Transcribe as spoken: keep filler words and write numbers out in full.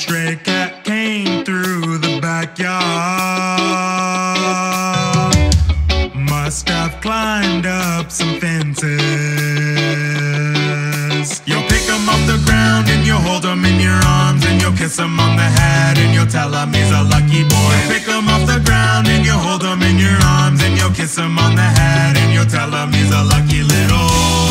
stray cat came through the backyard. Must have climbed up some fences. You'll pick him off the ground and you'll hold him in your arms, and you'll kiss him on the head and you'll tell him he's a lucky boy. You'll pick him off the ground and you'll hold him in your arms, and you'll kiss him on the head and you'll tell him he's a lucky little